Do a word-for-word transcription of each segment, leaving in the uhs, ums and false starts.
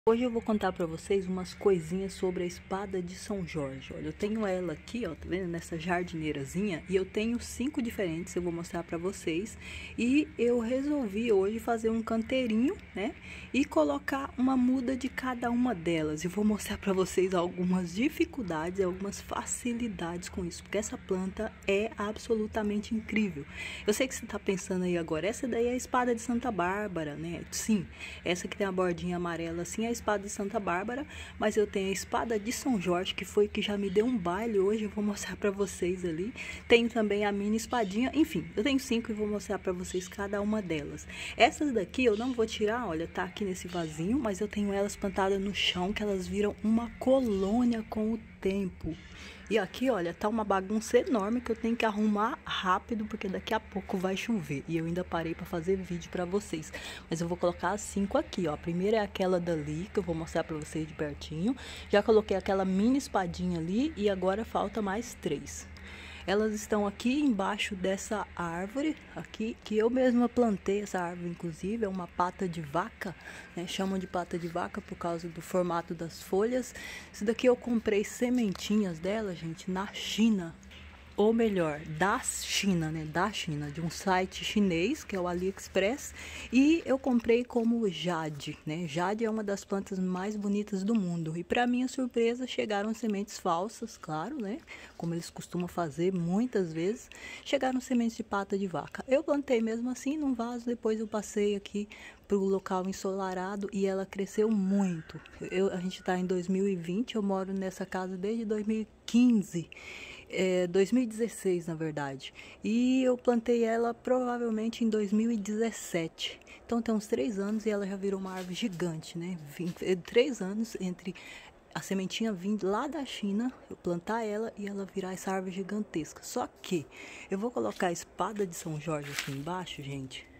Hoje eu vou contar pra vocês umas coisinhas sobre a espada de São Jorge. Olha, eu tenho ela aqui, ó, tá vendo? Nessa jardineirazinha. E eu tenho cinco diferentes, eu vou mostrar pra vocês. E eu resolvi hoje fazer um canteirinho, né? E colocar uma muda de cada uma delas. E vou mostrar pra vocês algumas dificuldades e algumas facilidades com isso. Porque essa planta é absolutamente incrível. Eu sei que você tá pensando aí agora, essa daí é a espada de Santa Bárbara, né? Sim, essa que tem a bordinha amarela assim, a espada de Santa Bárbara, mas eu tenho a espada de São Jorge, que foi que já me deu um baile hoje, eu vou mostrar pra vocês ali. Tenho também a mini espadinha, enfim, eu tenho cinco e vou mostrar pra vocês cada uma delas. Essas daqui eu não vou tirar, olha, tá aqui nesse vasinho, mas eu tenho elas plantadas no chão, que elas viram uma colônia com o tempo. E aqui, olha, tá uma bagunça enorme que eu tenho que arrumar rápido, porque daqui a pouco vai chover. E eu ainda parei pra fazer vídeo pra vocês. Mas eu vou colocar as cinco aqui, ó. A primeira é aquela dali, que eu vou mostrar pra vocês de pertinho. Já coloquei aquela mini espadinha ali e agora falta mais três. Elas estão aqui embaixo dessa árvore, aqui, que eu mesma plantei essa árvore, inclusive, é uma pata de vaca, né? Chamam de pata de vaca por causa do formato das folhas. Isso daqui eu comprei sementinhas dela, gente, na China. Ou melhor, da China, né? Da China, de um site chinês, que é o AliExpress. E eu comprei como jade, né? Jade é uma das plantas mais bonitas do mundo. E para minha surpresa, chegaram sementes falsas, claro, né? Como eles costumam fazer muitas vezes. Chegaram sementes de pata de vaca. Eu plantei mesmo assim num vaso, depois eu passei aqui para o local ensolarado e ela cresceu muito. Eu, a gente está em dois mil e vinte, eu moro nessa casa desde dois mil e quinze. É, dois mil e dezesseis, na verdade. E eu plantei ela provavelmente em dois mil e dezessete. Então tem uns três anos e ela já virou uma árvore gigante, né? vinte, três anos entre a sementinha vindo lá da China, eu plantar ela e ela virar essa árvore gigantesca. Só que eu vou colocar a espada de São Jorge aqui embaixo, gente.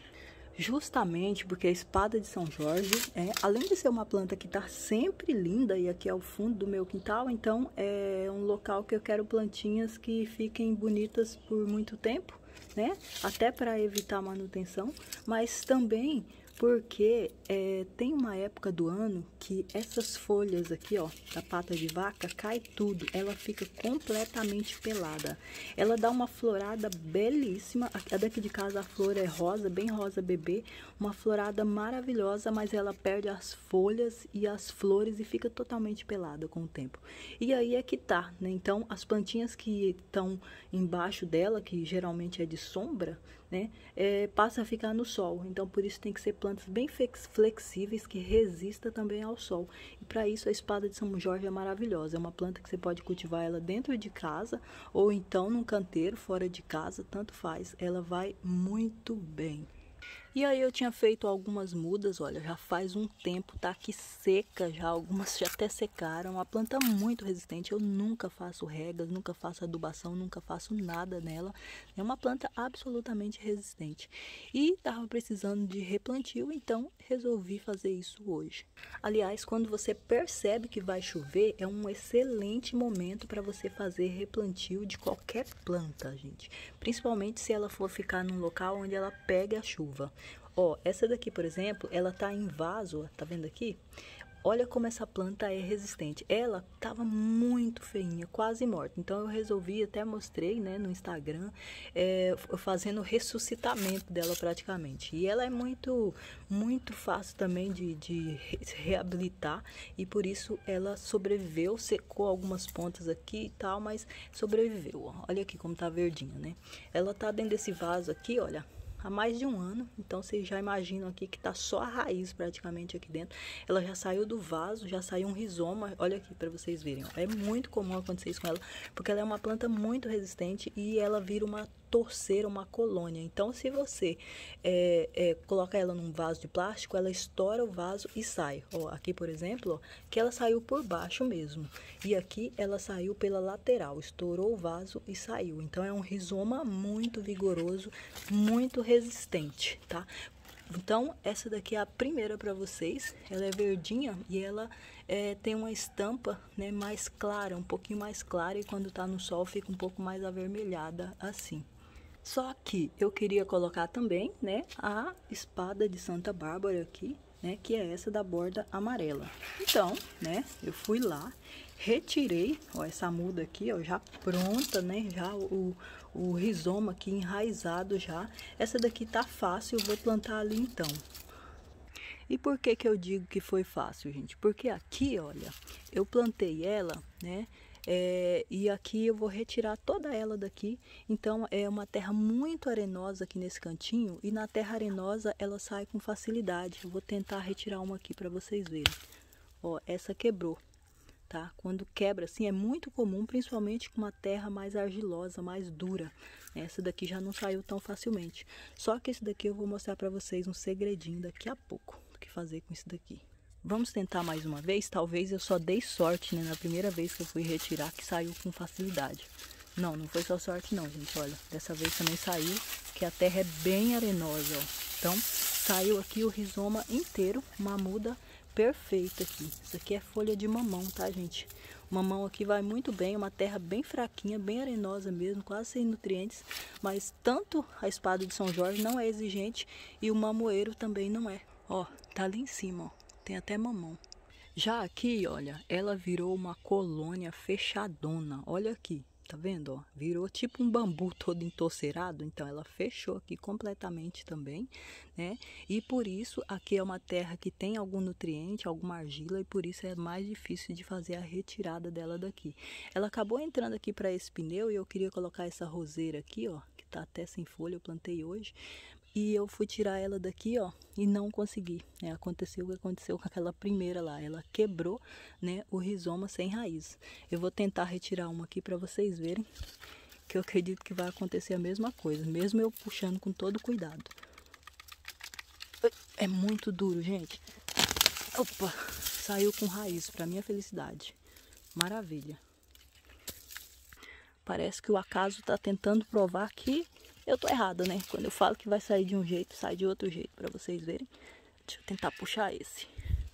Justamente porque a espada de São Jorge, é, além de ser uma planta que está sempre linda, e aqui é o fundo do meu quintal, então é um local que eu quero plantinhas que fiquem bonitas por muito tempo, né? Até para evitar manutenção, mas também porque é, tem uma época do ano que essas folhas aqui, ó, da pata de vaca, cai tudo, ela fica completamente pelada. Ela dá uma florada belíssima, a daqui de casa a flor é rosa, bem rosa bebê, uma florada maravilhosa, mas ela perde as folhas e as flores e fica totalmente pelada com o tempo. E aí é que tá, né? Então, as plantinhas que estão embaixo dela, que geralmente é de sombra, né, é, passa a ficar no sol. Então, por isso tem que ser plantas bem flexíveis que resista também ao sol. E para isso a espada de São Jorge é maravilhosa. É uma planta que você pode cultivar ela dentro de casa ou então num canteiro fora de casa, tanto faz. Ela vai muito bem. E aí eu tinha feito algumas mudas, olha, já faz um tempo, tá aqui seca já, algumas já até secaram, uma planta muito resistente, eu nunca faço regas, nunca faço adubação, nunca faço nada nela, é uma planta absolutamente resistente. E tava precisando de replantio, então resolvi fazer isso hoje. Aliás, quando você percebe que vai chover, é um excelente momento para você fazer replantio de qualquer planta, gente. Principalmente se ela for ficar num local onde ela pega a chuva. Ó, essa daqui, por exemplo, ela tá em vaso, tá vendo aqui? Olha como essa planta é resistente. Ela tava muito feinha, quase morta. Então eu resolvi, até mostrei, né, no Instagram, é, fazendo o ressuscitamento dela praticamente. E ela é muito, muito fácil também de, de reabilitar. E por isso ela sobreviveu, secou algumas pontas aqui e tal, mas sobreviveu. Ó. Olha aqui como tá verdinha, né? Ela tá dentro desse vaso aqui, olha, há mais de um ano, então vocês já imaginam aqui que tá só a raiz praticamente aqui dentro. Ela já saiu do vaso, já saiu um rizoma, olha aqui para vocês verem, ó. É muito comum acontecer isso com ela, porque ela é uma planta muito resistente e ela vira uma torceira, uma colônia. Então, se você é, é, coloca ela num vaso de plástico, ela estoura o vaso e sai. Ó, aqui, por exemplo, ó, que ela saiu por baixo mesmo. E aqui ela saiu pela lateral, estourou o vaso e saiu. Então, é um rizoma muito vigoroso, muito resistente, tá? Então, essa daqui é a primeira para vocês. Ela é verdinha e ela é, tem uma estampa, né, mais clara, um pouquinho mais clara. E quando tá no sol fica um pouco mais avermelhada assim. Só que eu queria colocar também, né, a espada de Santa Bárbara aqui, né, que é essa da borda amarela. Então, né, eu fui lá, retirei, ó, essa muda aqui, ó, já pronta, né, já o, o rizoma aqui enraizado já. Essa daqui tá fácil, eu vou plantar ali então. E por que que eu digo que foi fácil, gente? Porque aqui, olha, eu plantei ela, né? É, e aqui eu vou retirar toda ela daqui. Então é uma terra muito arenosa aqui nesse cantinho. E na terra arenosa ela sai com facilidade. Eu vou tentar retirar uma aqui para vocês verem. Ó, essa quebrou, tá? Quando quebra assim é muito comum, principalmente com uma terra mais argilosa, mais dura. Essa daqui já não saiu tão facilmente. Só que esse daqui eu vou mostrar para vocês um segredinho daqui a pouco. O que fazer com isso daqui. Vamos tentar mais uma vez? Talvez eu só dei sorte, né? Na primeira vez que eu fui retirar, que saiu com facilidade. Não, não foi só sorte não, gente. Olha, dessa vez também saiu, que a terra é bem arenosa, ó. Então, saiu aqui o rizoma inteiro, uma muda perfeita aqui. Isso aqui é folha de mamão, tá, gente? O mamão aqui vai muito bem, uma terra bem fraquinha, bem arenosa mesmo, quase sem nutrientes. Mas tanto a espada de São Jorge não é exigente e o mamoeiro também não é. Ó, tá ali em cima, ó. Tem até mamão. Já aqui, olha, ela virou uma colônia fechadona. Olha aqui, tá vendo, ó? Virou tipo um bambu todo entorcerado. Então, ela fechou aqui completamente também, né? E por isso, aqui é uma terra que tem algum nutriente, alguma argila. E por isso é mais difícil de fazer a retirada dela daqui. Ela acabou entrando aqui para esse pneu e eu queria colocar essa roseira aqui, ó. Que tá até sem folha, eu plantei hoje. E eu fui tirar ela daqui, ó, e não consegui, né? Aconteceu o que aconteceu com aquela primeira lá. Ela quebrou, né, o rizoma sem raiz. Eu vou tentar retirar uma aqui para vocês verem, que eu acredito que vai acontecer a mesma coisa, mesmo eu puxando com todo cuidado. É muito duro, gente. Opa, saiu com raiz, para minha felicidade. Maravilha. Parece que o acaso tá tentando provar que eu tô errada, né? Quando eu falo que vai sair de um jeito, sai de outro jeito, pra vocês verem. Deixa eu tentar puxar esse.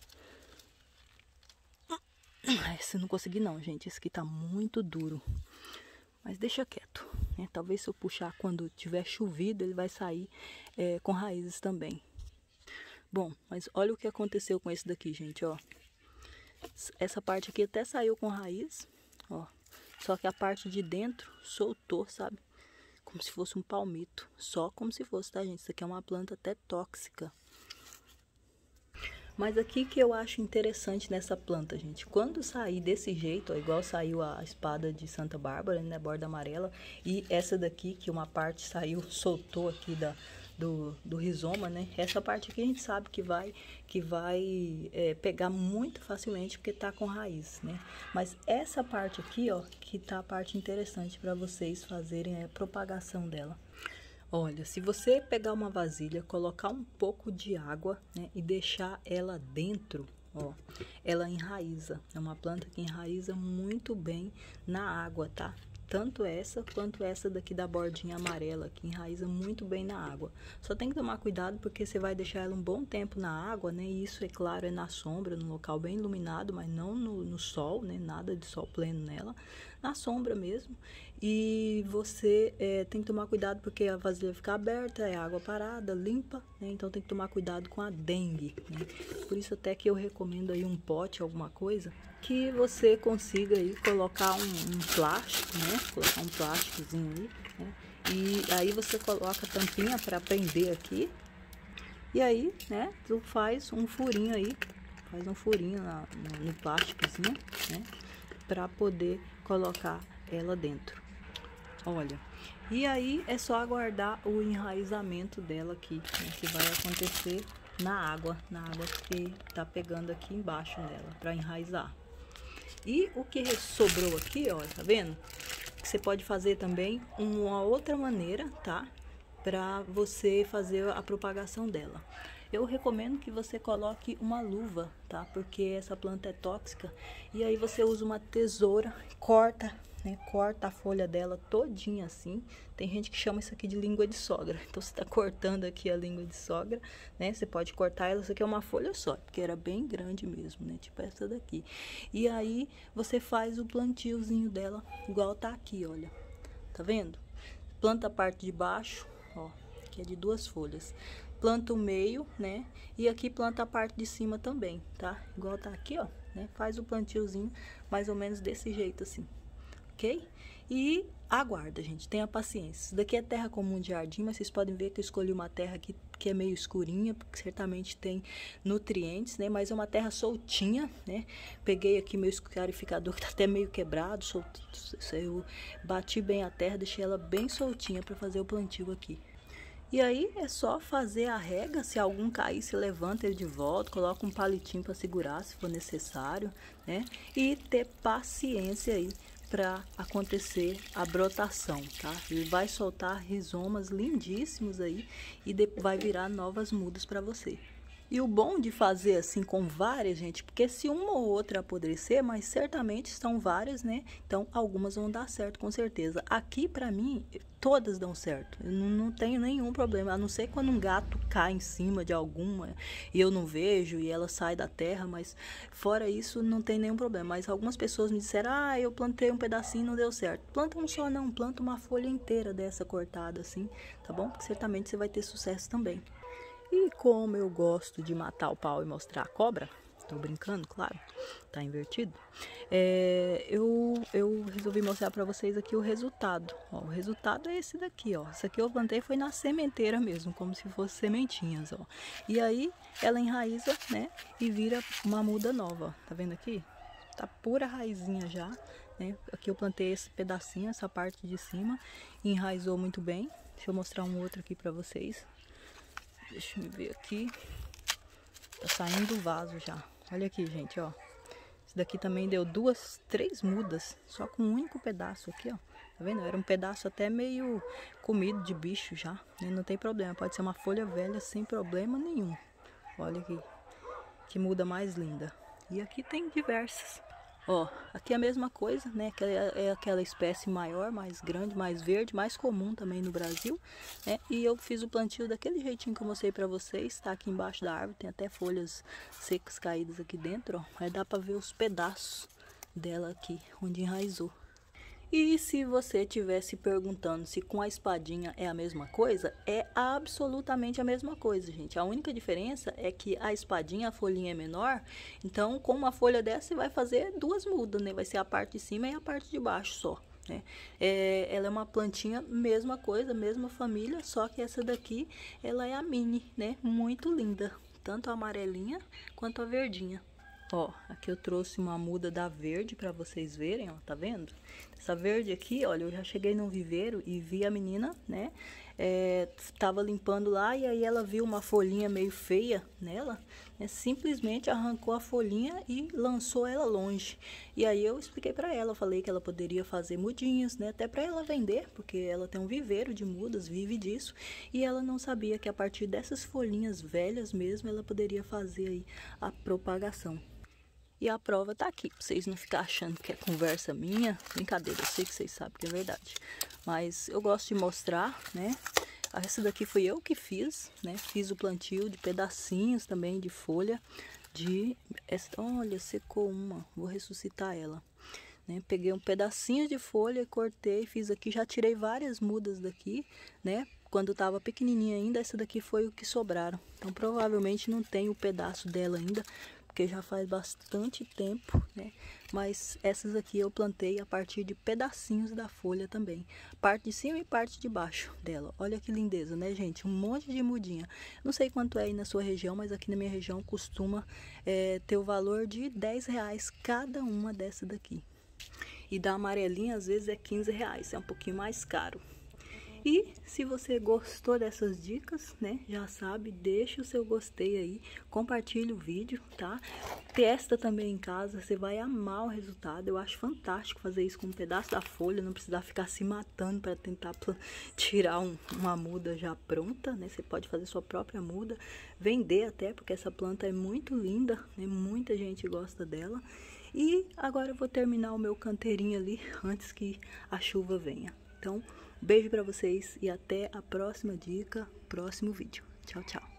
Esse eu não consegui não, gente. Esse aqui tá muito duro. Mas deixa quieto, né? Talvez se eu puxar quando tiver chovido, ele vai sair é, com raízes também. Bom, mas olha o que aconteceu com esse daqui, gente, ó. Essa parte aqui até saiu com raiz, ó. Só que a parte de dentro soltou, sabe? Como se fosse um palmito. Só como se fosse, tá, gente? Isso aqui é uma planta até tóxica. Mas aqui que eu acho interessante nessa planta, gente. Quando sair desse jeito, ó, igual saiu a espada de Santa Bárbara, né? Borda amarela. E essa daqui, que uma parte saiu, soltou aqui da... Do, do rizoma, né? Essa parte aqui a gente sabe que vai, que vai é, pegar muito facilmente porque tá com raiz, né? Mas essa parte aqui, ó, que tá a parte interessante para vocês fazerem a propagação dela. Olha, se você pegar uma vasilha, colocar um pouco de água, né? E deixar ela dentro, ó, ela enraiza. É uma planta que enraiza muito bem na água, tá? Tanto essa quanto essa daqui da bordinha amarela, que enraiza muito bem na água. Só tem que tomar cuidado porque você vai deixar ela um bom tempo na água, né? E isso, é claro, é na sombra, num local bem iluminado, mas não no, no sol, né? Nada de sol pleno nela. Na sombra mesmo. E você é, tem que tomar cuidado porque a vasilha fica aberta, é água parada, limpa, né? Então tem que tomar cuidado com a dengue, né? Por isso até que eu recomendo aí um pote, alguma coisa, que você consiga aí colocar um, um plástico, né? Colocar um plásticozinho aí, né? E aí você coloca a tampinha para prender aqui. E aí, né? Tu faz um furinho aí, faz um furinho na, no, no plásticozinho, né? Para poder colocar ela dentro. Olha, e aí é só aguardar o enraizamento dela aqui, né? Que vai acontecer na água, na água que tá pegando aqui embaixo dela, para enraizar. E o que sobrou aqui, ó, tá vendo? Você pode fazer também uma outra maneira, tá? Para você fazer a propagação dela. Eu recomendo que você coloque uma luva, tá? Porque essa planta é tóxica. E aí você usa uma tesoura, corta, né? Corta a folha dela todinha assim. Tem gente que chama isso aqui de língua de sogra. Então você tá cortando aqui a língua de sogra, né? Você pode cortar ela, isso aqui é uma folha só, porque era bem grande mesmo, né? Tipo essa daqui. E aí você faz o plantiozinho dela, igual tá aqui, olha. Tá vendo? Planta a parte de baixo, ó, que é de duas folhas. planta o meio, né? E aqui planta a parte de cima também, tá? Igual tá aqui, ó, né? Faz o plantiozinho mais ou menos desse jeito assim, ok? E aguarda, gente, tenha paciência. Isso daqui é terra comum de jardim, mas vocês podem ver que eu escolhi uma terra aqui que é meio escurinha, porque certamente tem nutrientes, né? Mas é uma terra soltinha, né? Peguei aqui meu escarificador, que tá até meio quebrado, solto, eu bati bem a terra, deixei ela bem soltinha para fazer o plantio aqui. E aí é só fazer a rega, se algum cair, se levanta ele de volta, coloca um palitinho para segurar se for necessário, né? E ter paciência aí para acontecer a brotação, tá? Ele vai soltar rizomas lindíssimos aí e vai virar novas mudas para você. E o bom de fazer assim com várias, gente, porque se uma ou outra apodrecer, mas certamente são várias, né? Então, algumas vão dar certo, com certeza. Aqui, pra mim, todas dão certo. Eu não, não tenho nenhum problema, a não ser quando um gato cai em cima de alguma e eu não vejo e ela sai da terra, mas fora isso, não tem nenhum problema. Mas algumas pessoas me disseram, ah, eu plantei um pedacinho e não deu certo. Planta um só não, planta uma folha inteira dessa cortada assim, tá bom? Porque certamente você vai ter sucesso também. E como eu gosto de matar o pau e mostrar a cobra, tô brincando, claro, tá invertido, é, eu, eu resolvi mostrar pra vocês aqui o resultado. Ó, o resultado é esse daqui, ó. Isso aqui eu plantei foi na sementeira mesmo, como se fosse sementinhas, ó. E aí ela enraiza, né, e vira uma muda nova, ó. Tá vendo aqui? Tá pura raizinha já, né? Aqui eu plantei esse pedacinho, essa parte de cima, e enraizou muito bem. Deixa eu mostrar um outro aqui pra vocês. Deixa eu ver aqui. Tá saindo do vaso já. Olha aqui, gente, ó. Esse daqui também deu duas, três mudas. Só com um único pedaço aqui, ó. Tá vendo? Era um pedaço até meio comido de bicho já. Né? Não tem problema. Pode ser uma folha velha sem problema nenhum. Olha aqui. Que muda mais linda. E aqui tem diversas. Ó, aqui é a mesma coisa, né? Que é aquela espécie maior, mais grande, mais verde, mais comum também no Brasil, né? E eu fiz o plantio daquele jeitinho que eu mostrei pra vocês, tá aqui embaixo da árvore, tem até folhas secas caídas aqui dentro, ó. Aí dá pra ver os pedaços dela aqui, onde enraizou. E se você estivesse perguntando se com a espadinha é a mesma coisa, é absolutamente a mesma coisa, gente. A única diferença é que a espadinha, a folhinha é menor, então com uma folha dessa você vai fazer duas mudas, né? Vai ser a parte de cima e a parte de baixo só, né? É, ela é uma plantinha, mesma coisa, mesma família, só que essa daqui, ela é a mini, né? Muito linda, tanto a amarelinha quanto a verdinha. Ó, aqui eu trouxe uma muda da verde pra vocês verem, ó, tá vendo? Essa verde aqui, olha, eu já cheguei num viveiro e vi a menina, né? É, tava limpando lá e aí ela viu uma folhinha meio feia nela, né? Simplesmente arrancou a folhinha e lançou ela longe. E aí eu expliquei pra ela, falei que ela poderia fazer mudinhas, né? Até pra ela vender, porque ela tem um viveiro de mudas, vive disso. E ela não sabia que a partir dessas folhinhas velhas mesmo, ela poderia fazer aí a propagação. E a prova tá aqui, pra vocês não ficarem achando que é conversa minha. Brincadeira, eu sei que vocês sabem que é verdade. Mas eu gosto de mostrar, né? Essa daqui foi eu que fiz, né? Fiz o plantio de pedacinhos também de folha. De... Essa... Olha, secou uma. Vou ressuscitar ela. Né? Peguei um pedacinho de folha, cortei, fiz aqui. Já tirei várias mudas daqui, né? Quando tava pequenininha ainda, essa daqui foi o que sobraram. Então provavelmente não tem o pedaço dela ainda, porque já faz bastante tempo, né? Mas essas aqui eu plantei a partir de pedacinhos da folha também. Parte de cima e parte de baixo dela. Olha que lindeza, né, gente? Um monte de mudinha. Não sei quanto é aí na sua região, mas aqui na minha região costuma é, ter o valor de dez reais cada uma dessa daqui. E da amarelinha, às vezes, é quinze reais. É um pouquinho mais caro. E se você gostou dessas dicas, né, já sabe, deixa o seu gostei aí, compartilha o vídeo, tá? Testa também em casa, você vai amar o resultado. Eu acho fantástico fazer isso com um pedaço da folha, não precisar ficar se matando para tentar tirar um, uma muda já pronta, né? Você pode fazer sua própria muda, vender até, porque essa planta é muito linda, né? Muita gente gosta dela. E agora eu vou terminar o meu canteirinho ali antes que a chuva venha. Então, beijo pra vocês e até a próxima dica, próximo vídeo. Tchau, tchau.